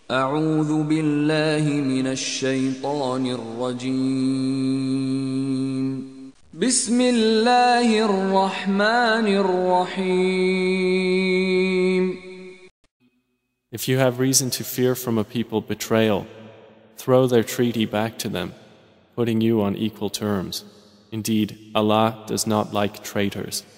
أعوذ بالله من الشيطان الرجيم. بسم الله الرحمن الرحيم. If you have reason to fear from a people betrayal, throw their treaty back to them, putting you on equal terms. Indeed, Allah does not like traitors.